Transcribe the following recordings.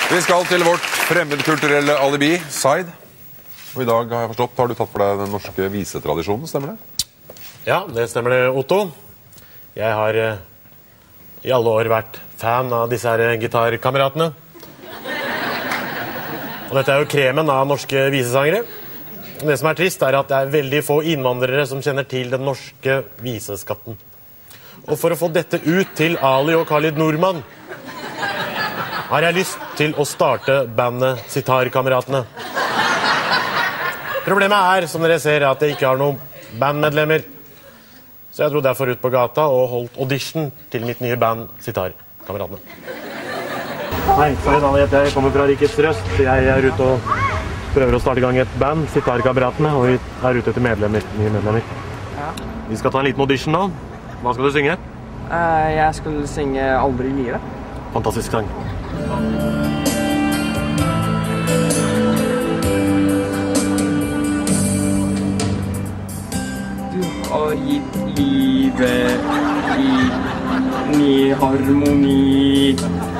Vi skal til vårt fremmedkulturelle alibi, Zaid. Og i dag har jeg forstått, har du tatt for deg den norske visetradisjonen, stemmer det? Ja, det stemmer det, Otto. Jeg har i alle år vært fan av disse her gitarkameratene. Og dette er jo kremen av norske visesangere. Det som er trist er at det er veldig få innvandrere som kjenner til den norske viseskatten. Og for å få dette ut til Ali og Khalid Nordmann, har jeg lyst til å starte bandet Sitarkameratene. Problemet er, som dere ser, at jeg ikke har noen bandmedlemmer. Så jeg dro derfor ut på gata og holdt audition til mitt nye band Sitarkameratene. Hei, Zaid Ali heter jeg. Jeg kommer fra Rikets Røst. Jeg er ute og prøver å starte i gang et band, Sitarkameratene, og vi er ute etter medlemmer, nye medlemmer. Ja. Vi skal ta en liten audition nå. Hva skal du synge? Jeg skulle synge Aldri i livet. Fantastisk sang. Du har gitt livet i ny harmoni.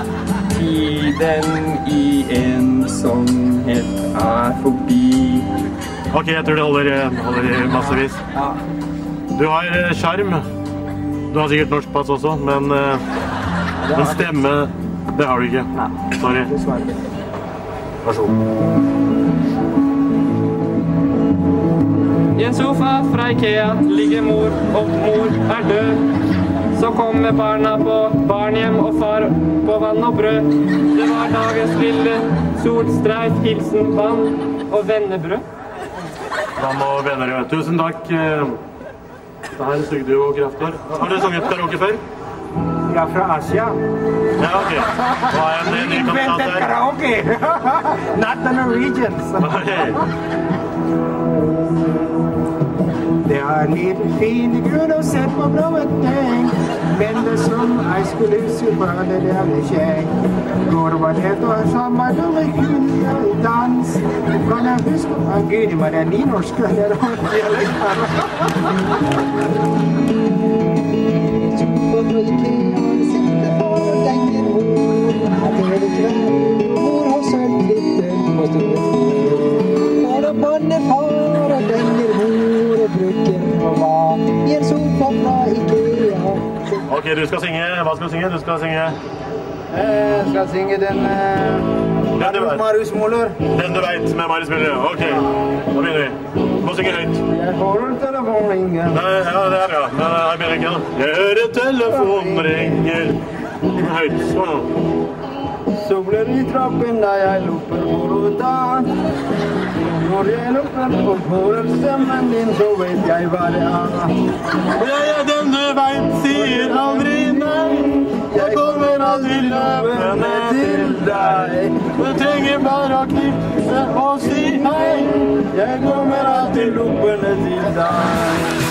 Tiden i ensomhet er forbi. Ok, jeg tror det holder massevis. Ja. Du har skjerm. Du har sikkert norsk pass også, men en stemme, det har du ikke. Nei. Sorry. Dessverre. Vær så god. I en sofa fra Ikea ligger mor, og mor er død. Så kommer barna på barnhjem og far på vann og brød. Det var dagens lille solstreif, hilsen vann og vennebrød. Vann og vennerød. Tusen takk. Det her er Stygdu og Kraftor. Har dere sunget karaoke før? Jeg er fra Asia. Ja, ok. Hva er en ny kandidat Invented her? karaoke! Not the Norwegians. Det er litt fin i grunn å se på blåveteng, men det som jeg skulle huske på det der det skjer. Går over det og sammen med hun i dans. Kan jeg huske på Gud, men det er nynorsk eller dialekter. Mor har sølt litt på store far og barnefar og denger mor og bruker på mat i en sofa fra Ikea. Ok, du skal synge. Hva skal du synge? Du skal synge Jeg skal synge den Marius Måler. Den du vet med Marius Müller. Ok, da begynner vi. Du må synge høyt. Jeg hører telefonen ringer. Nei, ja, det er bra. Men jeg begynner ikke da. Jeg hører telefonen ringer. Høyt, sånn nå. Så blir det i trappen da jeg looper borda. Når jeg looper og hører stemmen din, så vet jeg hva det er. Jeg er den du vet, sier aldri nei. Jeg kommer aldri løpende til deg. Du trenger bare å knipse og si hei. Jeg kommer alltid loopende til deg.